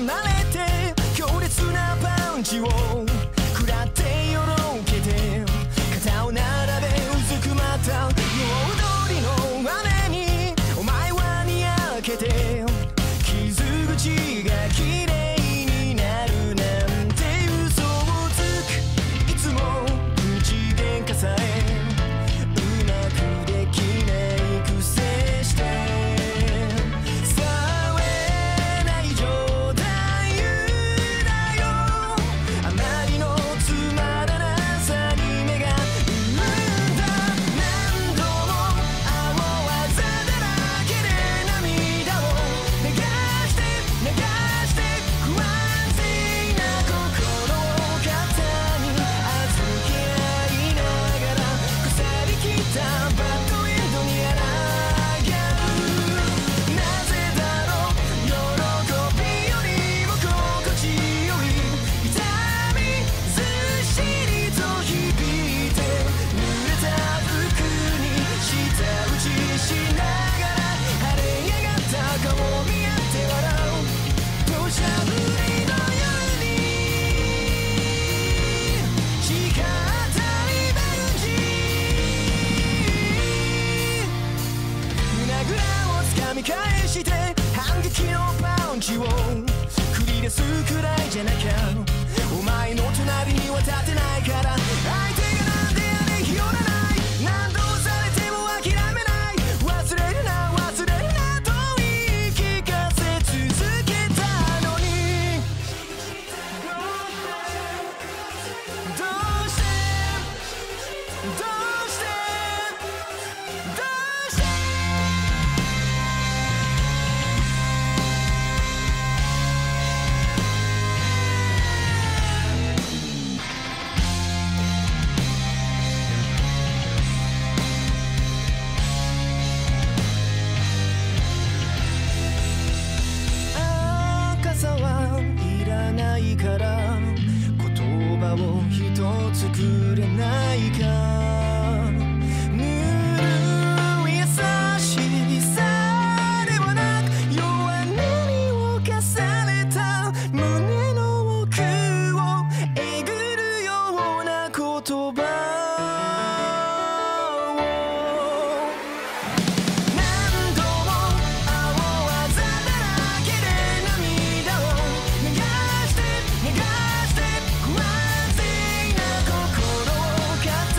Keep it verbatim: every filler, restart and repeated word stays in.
離れて強烈なパンチを食らってよろけて肩を並べうずくまった夜通りの雨にお前はにやけて傷口が綺麗になるなんて嘘をつくいつも口喧嘩さえうまくできないくせして騒えない冗談言うなよあまりのつまらなさに目がうんだ何度も青あざだらけで涙を流して流して不安定な心を肩に預け合いながら腐りきったバッドエンドに抗うなぜだろう喜びよりも心地よい痛みずっしりと響いて濡れた服に舌打ちしながら晴れ上がった顔を見合って笑う土砂降りの夜に誓ったリベンジ胸ぐらを掴み返して反撃のパンチを繰り出すくらいじゃなきゃお前の隣には立てないから相手がなんであれ日和らない何度されても諦めない忘れるな忘れるなと言い聞かせ続けたのにどうしてどうしてどうして傘はいらないから言葉を一つくれないかぬるい優しさではなく弱音に侵された胸の奥をえぐるような言葉を何度も青あざだらけで涙を流して流して不安定な心を肩